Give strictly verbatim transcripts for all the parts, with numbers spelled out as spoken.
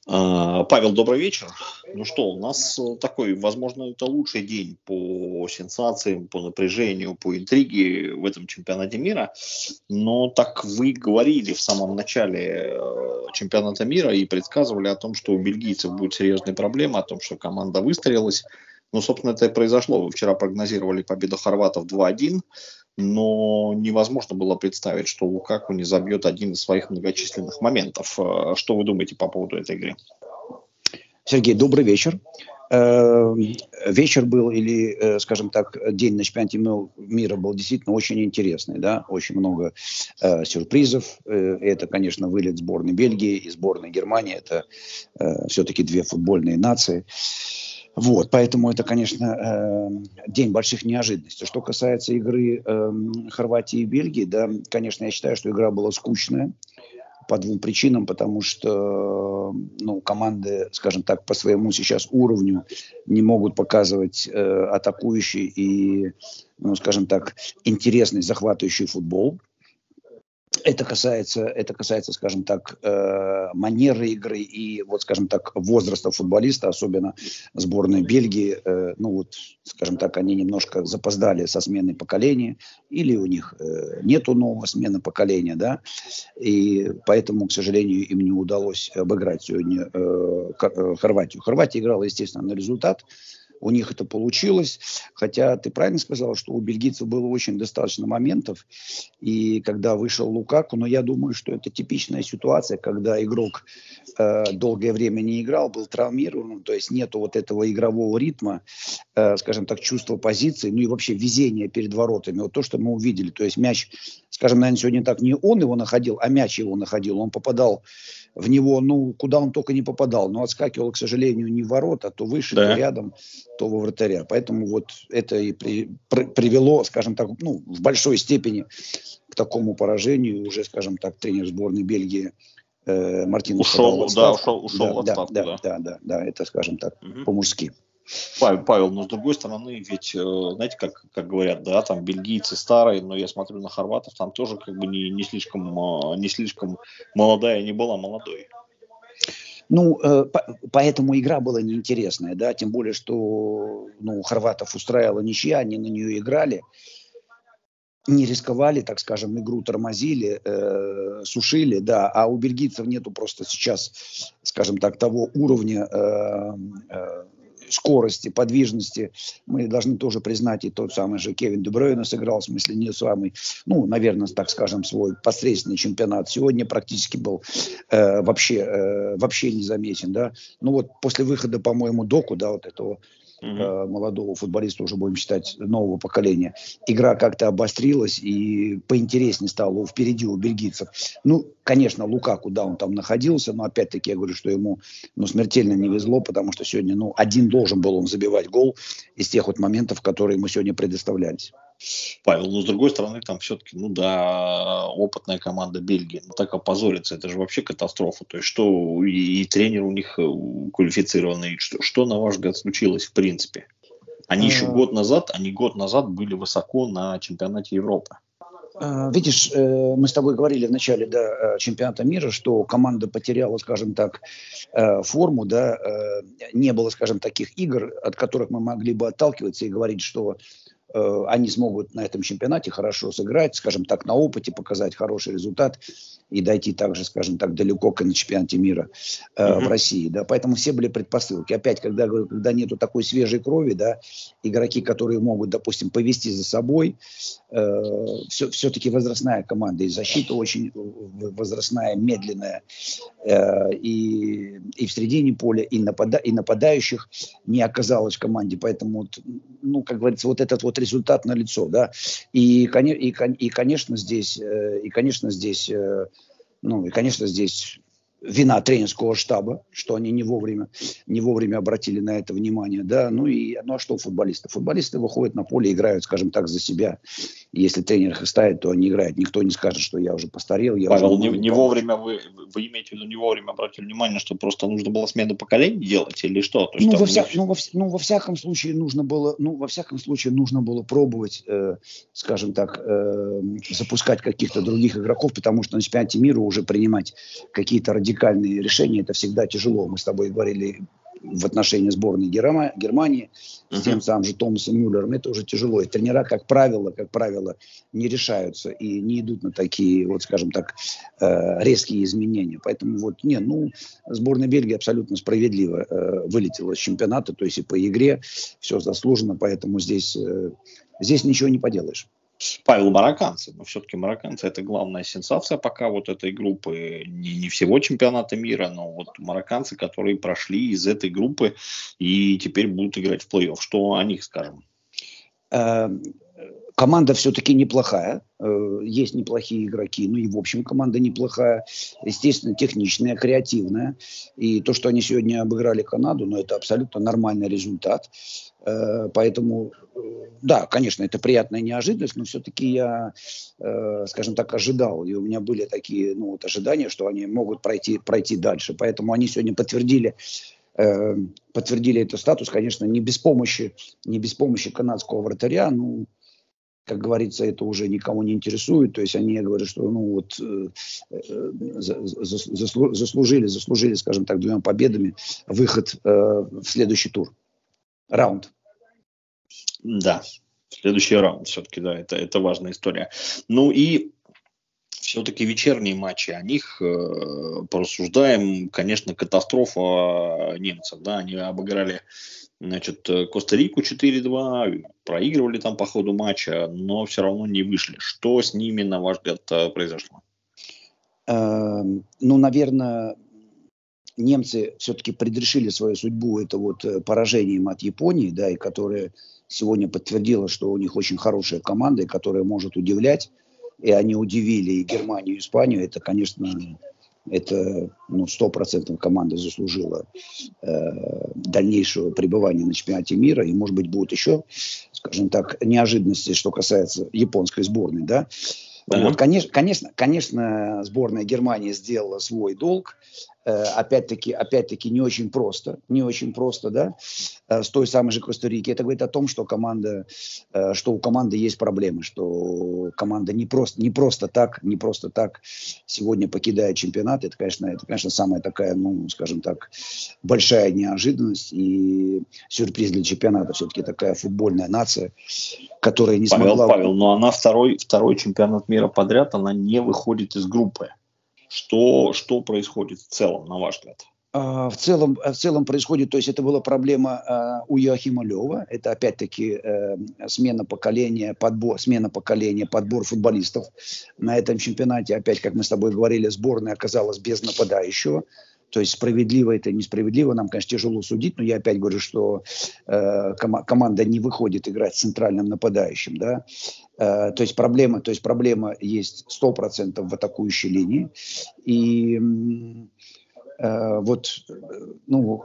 А, Павел, добрый вечер. Ну что, у нас э, такой, возможно, это лучший день по сенсациям, по напряжению, по интриге в этом чемпионате мира. Но так вы говорили в самом начале э, чемпионата мира и предсказывали о том, что у бельгийцев будет серьезные проблемы, о том, что команда выстроилась. Ну, собственно, это и произошло. Вы вчера прогнозировали победу хорватов два один, но невозможно было представить, что Лукаку не забьет один из своих многочисленных моментов. Э, Что вы думаете по поводу этой игры? Сергей, добрый вечер. Э, Вечер был, или, э, скажем так, день на чемпионате мира был действительно очень интересный, да, очень много э, сюрпризов. Э, Это, конечно, вылет сборной Бельгии и сборной Германии. Это э, все-таки две футбольные нации. Вот, поэтому это, конечно, э, день больших неожиданностей. Что касается игры э, Хорватии и Бельгии, да, конечно, я считаю, что игра была скучная. По двум причинам, потому что ну, команды, скажем так, по своему сейчас уровню не могут показывать э, атакующий и, ну, скажем так, интересный, захватывающий футбол. Это касается, это касается, скажем так, э, манеры игры и, вот, скажем так, возраста футболиста, особенно сборной Бельгии. Э, ну, вот, скажем так, они немножко запоздали со сменой поколения, или у них э, нету нового смены поколения, да, и поэтому, к сожалению, им не удалось обыграть сегодня э, Хорватию. Хорватия играла, естественно, на результат. У них это получилось, хотя ты правильно сказал, что у бельгийцев было очень достаточно моментов, и когда вышел Лукаку, но я думаю, что это типичная ситуация, когда игрок э, долгое время не играл, был травмирован, то есть нету вот этого игрового ритма, э, скажем так, чувства позиции, ну и вообще везения перед воротами, вот то, что мы увидели, то есть мяч, скажем, наверное, сегодня так не он его находил, а мяч его находил, он попадал в него, ну, куда он только не попадал, но отскакивал, к сожалению, не в ворота, то выше, то Да. рядом, то во вратаря. Поэтому вот это и при, при, привело, скажем так, ну, в большой степени к такому поражению. Уже, скажем так, тренер сборной Бельгии э, Мартинес подал в Ушел, да, отставку. ушел, ушел Да, в да, отставку, да, да. да, да, да, это, скажем так, Мгм. по-мужски. Павел, Павел, но с другой стороны, ведь, э, знаете, как, как говорят, да, там бельгийцы старые, но я смотрю на хорватов, там тоже как бы не, не слишком, э, не слишком молодая не была молодой. Ну, э, по, поэтому игра была неинтересная, да, тем более, что ну, хорватов устраивала ничья, они на нее играли, не рисковали, так скажем, игру тормозили, э, сушили, да, а у бельгийцев нету просто сейчас, скажем так, того уровня э, э, скорости, подвижности. Мы должны тоже признать, и тот самый же Кевин Де Брuyне сыграл, в смысле, не самый, ну, наверное, так скажем, свой посредственный чемпионат. Сегодня практически был э, вообще, э, вообще не заметен, да. Ну вот после выхода, по-моему, Доку, да, вот этого Мгм. молодого футболиста, уже будем считать, нового поколения, игра как-то обострилась и поинтереснее стала впереди у бельгийцев. Ну, конечно, Лукаку, да, он там находился, но опять-таки я говорю, что ему ну, смертельно не везло, потому что сегодня, ну, один должен был он забивать гол из тех вот моментов, которые ему сегодня предоставлялись. Павел, но с другой стороны, там все-таки, ну да, опытная команда Бельгии, ну так опозориться, это же вообще катастрофа. То есть что и, и тренер у них э, квалифицированный, что, что, на ваш взгляд, случилось в принципе? Они еще год назад, они год назад были высоко на чемпионате Европы. Видишь, мы с тобой говорили в начале да, чемпионата мира, что команда потеряла, скажем так, форму, да, не было, скажем, таких игр, от которых мы могли бы отталкиваться и говорить, что они смогут на этом чемпионате хорошо сыграть, скажем так, на опыте показать хороший результат и дойти также, скажем так, далеко, как на чемпионате мира э, Угу. в России, да, поэтому все были предпосылки. Опять, когда, когда нету такой свежей крови, да, игроки, которые могут, допустим, повести за собой, э, все, все-таки возрастная команда, и защита очень возрастная, медленная, э, и, и в середине поля, и, напада, и нападающих не оказалось в команде, поэтому, ну, как говорится, вот этот вот результат налицо, да, и, и, и конечно, здесь, и, конечно, здесь, ну, и, конечно, здесь вина тренерского штаба, что они не вовремя, не вовремя обратили на это внимание, да, ну и, ну а что футболисты? Футболисты выходят на поле, играют, скажем так, за себя. Если тренер их ставит, то они играют. Никто не скажет, что я уже постарел, я Павел, уже не не, могу не помочь. вовремя вы, вы имеете в виду, не вовремя обратили внимание, что просто нужно было смену поколений делать или что? То есть, ну, там во них... вся, ну, во, ну, во всяком случае нужно было, ну, во всяком случае нужно было пробовать, э, скажем так, э, запускать каких-то других игроков, потому что на чемпионате мира уже принимать какие-то радикальные радикальные решения, это всегда тяжело. Мы с тобой говорили в отношении сборной Герма- Германии с Мгм. тем самым же Томасом Мюллером, это уже тяжело. И тренера, как правило, как правило, не решаются и не идут на такие, вот скажем так, э, резкие изменения. Поэтому вот, не, ну, сборная Бельгии абсолютно справедливо э, вылетела с чемпионата, то есть и по игре все заслуженно, поэтому здесь, э, здесь ничего не поделаешь. Павел, марокканцы. Но все-таки марокканцы это главная сенсация пока вот этой группы. Не, не всего чемпионата мира, но вот марокканцы, которые прошли из этой группы и теперь будут играть в плей-офф. Что о них скажем? Э, Команда все-таки неплохая, э, есть неплохие игроки, ну и в общем команда неплохая, естественно, техничная, креативная. И то, что они сегодня обыграли Канаду, ну это абсолютно нормальный результат. Э, Поэтому, э, да, конечно, это приятная неожиданность, но все-таки я, э, скажем так, ожидал, и у меня были такие, ну, вот ожидания, что они могут пройти, пройти дальше. Поэтому они сегодня подтвердили, э, подтвердили этот статус, конечно, не без помощи, не без помощи канадского вратаря, ну, как говорится, это уже никого не интересует. То есть они говорят, что ну вот э, э, за- за- заслу- заслужили, заслужили, скажем так, двумя победами выход э, в следующий тур, раунд. Да, следующий раунд все-таки, да, это, это важная история. Ну и все-таки вечерние матчи, о них э, порассуждаем. Конечно, катастрофа немцев, да, они обыграли, значит, Коста-Рику четыре-два, проигрывали там по ходу матча, но все равно не вышли. Что с ними, на ваш взгляд, э, произошло? Э, ну, наверное, немцы все-таки предрешили свою судьбу это вот э, поражением от Японии, да, и которая сегодня подтвердила, что у них очень хорошая команда, и которая может удивлять. И они удивили и Германию, и Испанию. Это, конечно, это ну, сто процентов команда заслужила э, дальнейшего пребывания на чемпионате мира. И, может быть, будут еще, скажем так, неожиданности, что касается японской сборной, да. Да. Вот, конечно, конечно, конечно, сборная Германии сделала свой долг. Э, опять-таки, опять-таки, не очень просто, не очень просто, да, э, с той самой же Коста-Рики. Это говорит о том, что команда, э, что у команды есть проблемы, что команда не просто, не просто так, не просто так сегодня покидает чемпионат. Это, конечно, это, конечно, самая такая, ну, скажем так, большая неожиданность и сюрприз для чемпионата. Все-таки такая футбольная нация, которая не Павел, смогла... Павел, но она второй, второй чемпионат мира подряд, она не выходит из группы. Что, что происходит в целом, на ваш взгляд? А, В целом, в целом происходит, то есть это была проблема а, у Йоахима Лёва, это опять-таки э, смена поколения, подбор, смена поколения, подбор футболистов на этом чемпионате. Опять, как мы с тобой говорили, сборная оказалась без нападающего. То есть справедливо это, несправедливо, нам, конечно, тяжело судить, но я опять говорю, что э, кома- команда не выходит играть с центральным нападающим, да. Э, то есть проблема, то есть проблема есть сто процентов в атакующей линии. И м, э, вот, э, ну,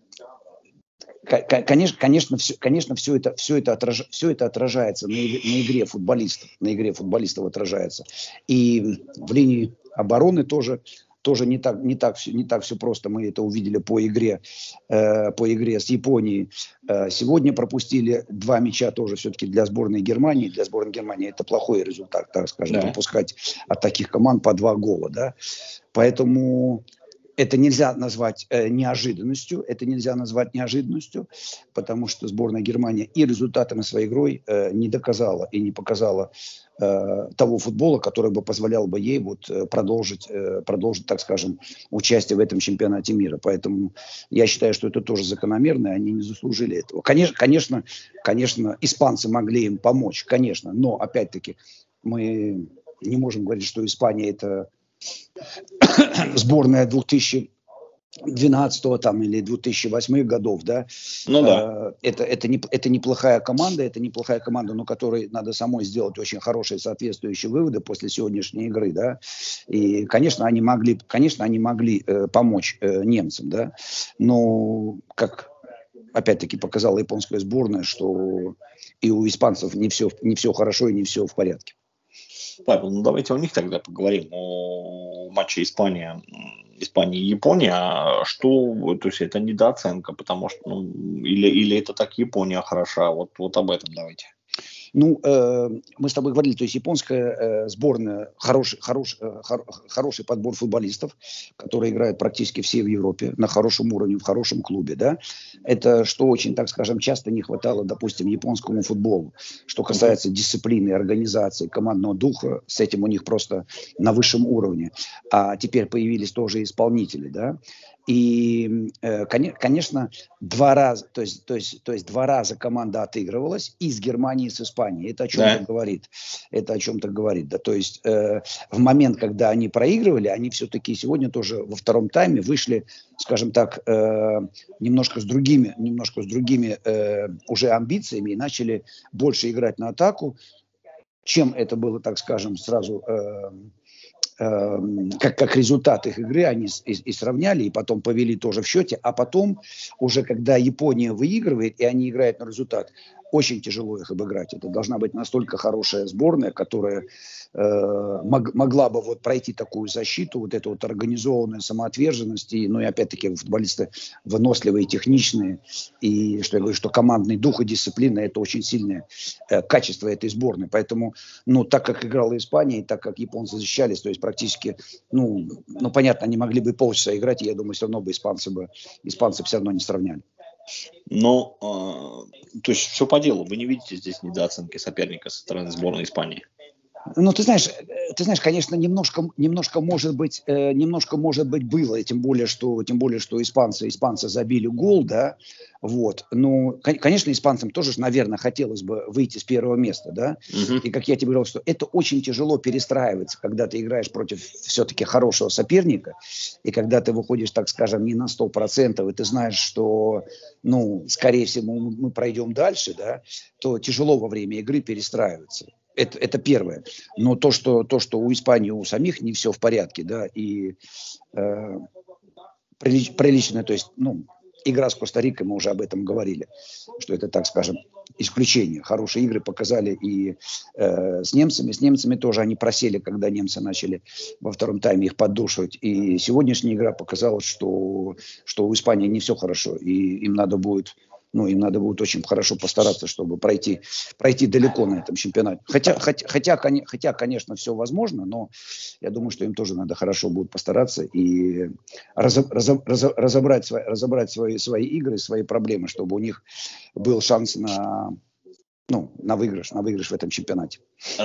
конечно, конечно, все, конечно, все это, все это, отраж, все это отражается на, иг- на игре футболистов, на игре футболистов отражается. И в линии обороны тоже, тоже не так, не так, все, не так все просто. Мы это увидели по игре, э, по игре с Японией. Э, сегодня пропустили два мяча тоже все-таки для сборной Германии. Для сборной Германии это плохой результат, так скажем, Да. пропускать от таких команд по два гола, да. Поэтому это нельзя назвать э, неожиданностью, это нельзя назвать неожиданностью, потому что сборная Германии и результатами своей игрой э, не доказала и не показала э, того футбола, который бы позволял бы ей вот, э, продолжить, э, продолжить, так скажем, участие в этом чемпионате мира. Поэтому я считаю, что это тоже закономерно, и они не заслужили этого. Конечно, конечно, конечно, испанцы могли им помочь, конечно, но опять-таки мы не можем говорить, что Испания это сборная две тысячи двенадцатого там, или две тысячи восьмых годов, да, Ну да. э, это, это, не, это неплохая команда, это неплохая команда, но которой надо самой сделать очень хорошие соответствующие выводы после сегодняшней игры, да, и, конечно, они могли, конечно, они могли э, помочь э, немцам, да, но, как опять-таки показала японская сборная, что и у испанцев не все, не все хорошо и не все в порядке. Павел, ну давайте о них тогда поговорим, о матче Испания, Испания и Япония. А что, то есть это недооценка, потому что, ну, или, или это так Япония хороша, вот, вот об этом давайте. Ну, э, мы с тобой говорили, то есть японская э, сборная, хороший, хорош, э, хор, хороший подбор футболистов, которые играют практически все в Европе, на хорошем уровне, в хорошем клубе, да. Это что очень, так скажем, часто не хватало, допустим, японскому футболу. Что касается дисциплины, организации, командного духа, с этим у них просто на высшем уровне. А теперь появились тоже исполнители, да. И, э, конечно, два раза, то есть, то, есть, то есть два раза команда отыгрывалась и с Германией, и с Испанией. Это о чем-то Да. говорит. Это о чем-то говорит. Да. То есть э, в момент, когда они проигрывали, они все-таки сегодня тоже во втором тайме вышли, скажем так, э, немножко с другими, немножко с другими э, уже амбициями и начали больше играть на атаку, чем это было, так скажем, сразу... Э, Как, как результат их игры они и, и сравняли, и потом повели тоже в счете, а потом уже когда Япония выигрывает, и они играют на результат, очень тяжело их обыграть. Это должна быть настолько хорошая сборная, которая э, мог, могла бы вот пройти такую защиту, вот эту вот организованную самоотверженность, и, ну и опять-таки футболисты выносливые, техничные, и что я говорю, что командный дух и дисциплина – это очень сильное э, качество этой сборной. Поэтому, ну, так как играла Испания, и так как японцы защищались, то есть практически, ну, ну понятно, они могли бы полчаса играть, и я думаю, все равно бы испанцы бы, испанцы все равно не сравняли. Но, э, то есть все по делу. Вы не видите здесь недооценки соперника со стороны сборной Испании? Ну, ты знаешь, ты знаешь, конечно, немножко, немножко может быть, э, немножко может быть было, и тем более, что, тем более, что испанцы, испанцы забили гол, да, вот. Ну, конечно, испанцам тоже, наверное, хотелось бы выйти с первого места, да. Угу. И как я тебе говорил, что это очень тяжело перестраиваться, когда ты играешь против все-таки хорошего соперника, и когда ты выходишь, так скажем, не на сто процентов, и ты знаешь, что, ну, скорее всего, мы, мы пройдем дальше, да, то тяжело во время игры перестраиваться. Это, это первое. Но то что, то, что у Испании, у самих не все в порядке, да, и э, прилич, приличная, то есть, ну, игра с Коста-Рикой, мы уже об этом говорили, что это, так скажем, исключение. Хорошие игры показали и э, с немцами. С немцами тоже они просели, когда немцы начали во втором тайме их поддушивать. И сегодняшняя игра показала, что, что у Испании не все хорошо, и им надо будет... Ну, им надо будет очень хорошо постараться, чтобы пройти, пройти далеко на этом чемпионате. Хотя, хотя, хотя, хотя, конечно, все возможно, но я думаю, что им тоже надо хорошо будет постараться и разоб, разоб, разобрать, свои, разобрать свои, свои игры, свои проблемы, чтобы у них был шанс на, ну, на выигрыш, на выигрыш в этом чемпионате.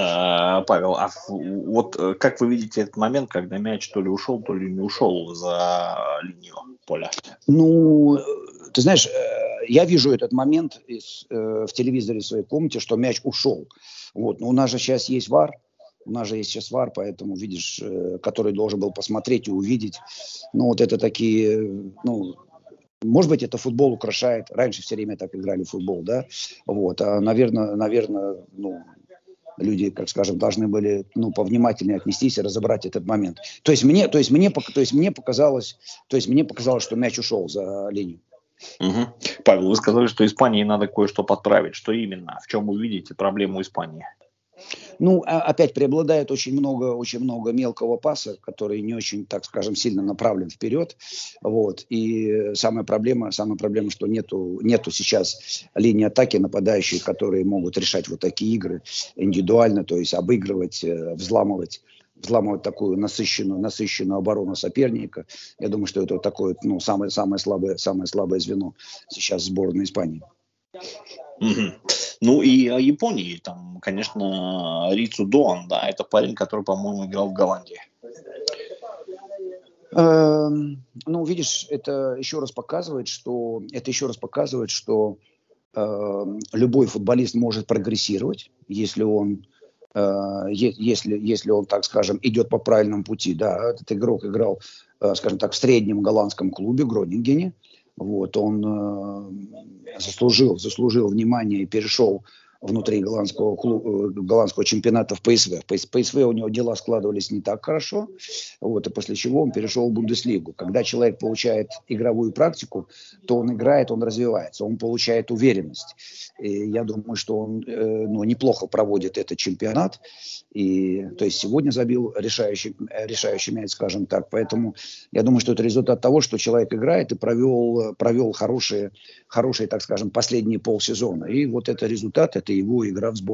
А, Павел, а вот как вы видите этот момент, когда мяч то ли ушел, то ли не ушел за линию поля? Ну, ты знаешь, я вижу этот момент из, э, в телевизоре в своей комнате, что мяч ушел. Вот. Но у нас же сейчас есть ВАР, у нас же есть сейчас ВАР, поэтому, видишь, э, который должен был посмотреть и увидеть. Ну, вот это такие, ну, может быть, это футбол украшает. Раньше все время так играли в футбол, да. Вот. А, наверное, наверное, ну, люди, как скажем, должны были, ну, повнимательнее отнестись и разобрать этот момент. То есть мне, то есть мне, то есть мне показалось, то есть мне показалось, что мяч ушел за линию. Угу. Павел, вы сказали, что Испании надо кое-что подправить. Что именно? В чем вы видите проблему Испании? Ну, опять преобладает очень много, очень много мелкого паса, который не очень, так скажем, сильно направлен вперед. Вот. И самая проблема, самая проблема, что нету, нету сейчас линии атаки нападающих, которые могут решать вот такие игры индивидуально, то есть обыгрывать, взламывать. взламывать такую насыщенную, насыщенную оборону соперника. Я думаю, что это вот такое, ну, самое, самое слабое, самое слабое звено сейчас сборной Испании. Угу. Ну и о Японии, там, конечно, Рицу Доан, да, это парень, который, по-моему, играл в Голландии. Эм, ну, видишь, это еще раз показывает, что это еще раз показывает, что э, любой футболист может прогрессировать, если он э, если если он, так скажем, идет по правильному пути. Да, этот игрок играл, э, скажем так, в среднем голландском клубе Гронингене. Вот, он э, заслужил, заслужил внимание и перешел внутри голландского, клуба, голландского чемпионата в ПСВ. В ПСВ у него дела складывались не так хорошо, вот, и после чего он перешел в Бундеслигу. Когда человек получает игровую практику, то он играет, он развивается, он получает уверенность. И я думаю, что он э, ну, неплохо проводит этот чемпионат. И, то есть сегодня забил решающий, решающий мяч, скажем так. Поэтому я думаю, что это результат того, что человек играет и провел, провел хорошие, хорошие, так скажем, последние полсезона. И вот это результат, это его игра в сборной.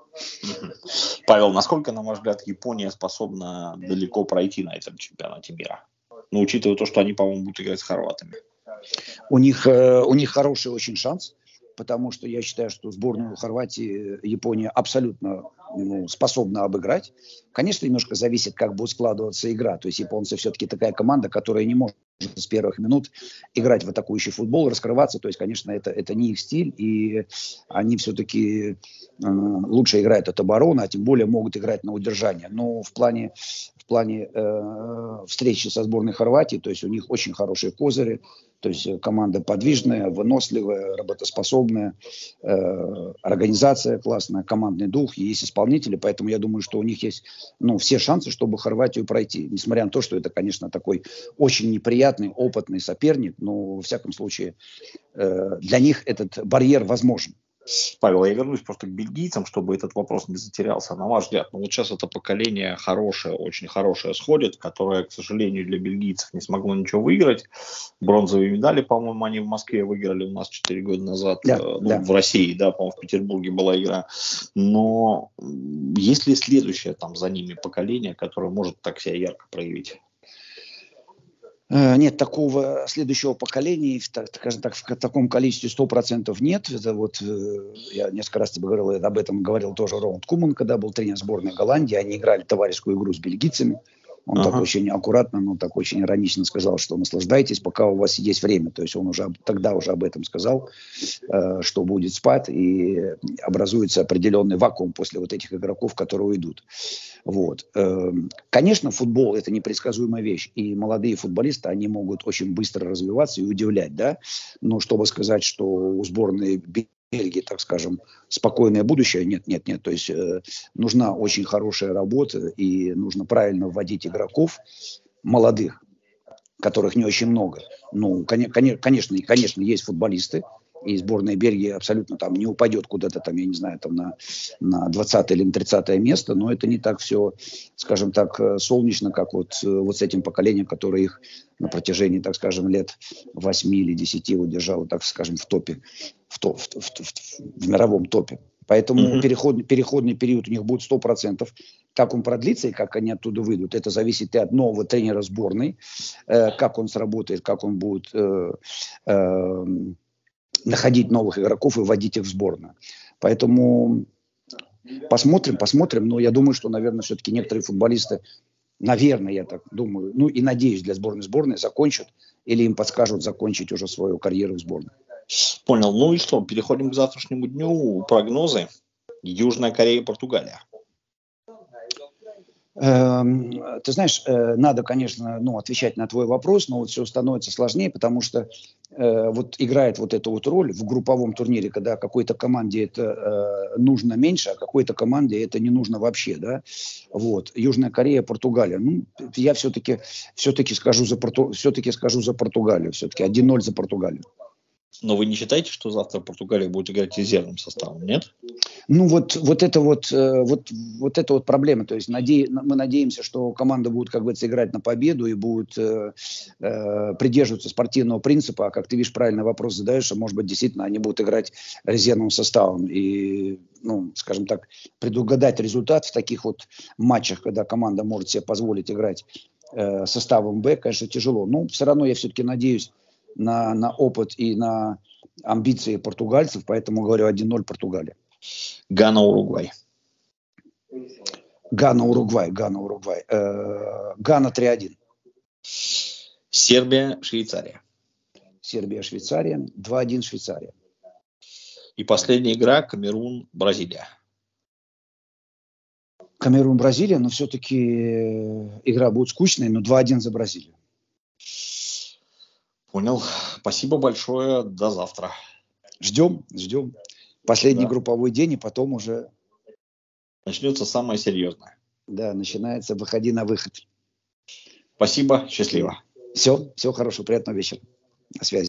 Павел, насколько, на ваш взгляд, Япония способна далеко пройти на этом чемпионате мира? Ну, учитывая то, что они, по-моему, будут играть с хорватами. У них, э, у них хороший очень шанс, потому что я считаю, что сборную Хорватии Япония абсолютно ну, способна обыграть. Конечно, немножко зависит, как будет складываться игра. То есть японцы все-таки такая команда, которая не может с первых минут играть в атакующий футбол, раскрываться. То есть, конечно, это, это не их стиль, и они все-таки э, лучше играют от обороны, а тем более могут играть на удержание. Но в плане, в плане э, встречи со сборной Хорватии, то есть у них очень хорошие козыри. То есть команда подвижная, выносливая, работоспособная, э, организация классная, командный дух, есть исполнители, поэтому я думаю, что у них есть ну, все шансы, чтобы Хорватию пройти. Несмотря на то, что это, конечно, такой очень неприятный, опытный соперник, но, во всяком случае, э, для них этот барьер возможен. Павел, я вернусь просто к бельгийцам, чтобы этот вопрос не затерялся. На ваш взгляд, ну вот сейчас это поколение хорошее, очень хорошее сходит, которое, к сожалению, для бельгийцев не смогло ничего выиграть. Бронзовые медали, по-моему, они в Москве выиграли у нас четыре года назад. Да, ну, да. В России, да, по-моему, в Петербурге была игра. Но есть ли следующее там за ними поколение, которое может так себя ярко проявить? Нет, такого следующего поколения, скажем так, в таком количестве сто процентов нет. Это вот, я несколько раз тебе говорил, об этом говорил тоже Роланд Куман, когда был тренер сборной Голландии. Они играли товарищескую игру с бельгийцами. Он ага. так очень аккуратно, но так очень иронично сказал, что наслаждайтесь, пока у вас есть время. То есть он уже тогда уже об этом сказал, что будет спад, и образуется определенный вакуум после вот этих игроков, которые уйдут. Вот. Конечно, футбол – это непредсказуемая вещь, и молодые футболисты, они могут очень быстро развиваться и удивлять, да, но чтобы сказать, что у сборной Бельгии, так скажем, спокойное будущее, нет, нет, нет, то есть э, нужна очень хорошая работа, и нужно правильно вводить игроков молодых, которых не очень много. Ну, конечно, конечно, конечно, есть футболисты, и сборная Бельгии абсолютно там не упадет куда-то там, я не знаю, там на, на двадцатое или на тридцатое место, но это не так все, скажем так, солнечно, как вот, вот с этим поколением, которое их на протяжении, так скажем, лет восьми или десяти удержало, так скажем, в топе, в, топ, в, в, в, в мировом топе. Поэтому mm-hmm. переходный, переходный период у них будет сто процентов. Как он продлится и как они оттуда выйдут, это зависит и от нового тренера сборной, э, как он сработает, как он будет э, э, находить новых игроков и вводить их в сборную. Поэтому посмотрим, посмотрим. Но я думаю, что, наверное, все-таки некоторые футболисты, наверное, я так думаю, ну и надеюсь, для сборной сборной закончат или им подскажут закончить уже свою карьеру в сборной. Понял. Ну и что, переходим к завтрашнему дню. Прогнозы. Южная Корея, Португалия. Ты знаешь, надо, конечно, ну, отвечать на твой вопрос, но вот все становится сложнее, потому что э, вот играет вот эту вот роль в групповом турнире, когда какой-то команде это э, нужно меньше, а какой-то команде это не нужно вообще, да. Вот. Южная Корея, Португалия. Ну, я все-таки все-таки скажу за Порту... все-таки скажу за Португалию, все-таки один ноль за Португалию. Но вы не считаете, что завтра Португалия будет играть резервным составом, нет? Ну вот, вот это вот, вот, вот это вот проблема. То есть наде... мы надеемся, что команда будет, как говорится, играть на победу и будет э, э, придерживаться спортивного принципа. А как ты видишь, правильный вопрос задаешь, а может быть, действительно, они будут играть резервным составом. И, ну, скажем так, предугадать результат в таких вот матчах, когда команда может себе позволить играть э, составом Б, конечно, тяжело. Но все равно я все-таки надеюсь на, на опыт и на амбиции португальцев, поэтому говорю один ноль Португалия. Гана, Уругвай. Гана, Уругвай, Гана, Уругвай. Э, Гана три один. Сербия, Швейцария. Сербия, Швейцария. два один Швейцария. И последняя игра Камерун, Бразилия. Камерун, Бразилия, но все-таки игра будет скучной, но два один за Бразилию. Понял. Спасибо большое. До завтра. Ждем, ждем. Последний да. групповой день, и потом уже... Начнется самое серьезное. Да, начинается «Выходи на выход». Спасибо. Счастливо. Все, всего хорошего. Приятного вечера. На связи.